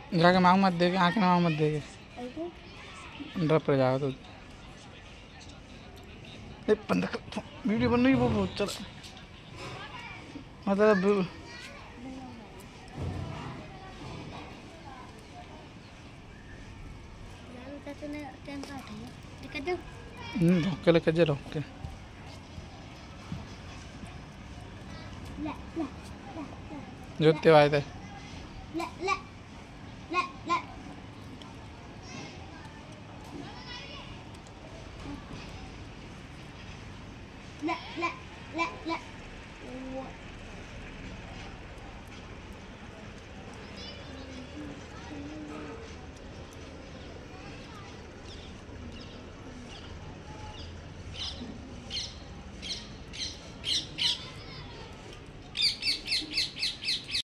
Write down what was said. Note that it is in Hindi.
जाके मांग मत देगे, आँख में मांग मत देगे, डर पड़ जाएगा तो। बंद कर, वीडियो बन रही है वो चल, मतलब ढोके लेके जे ढोके जोते आए थे।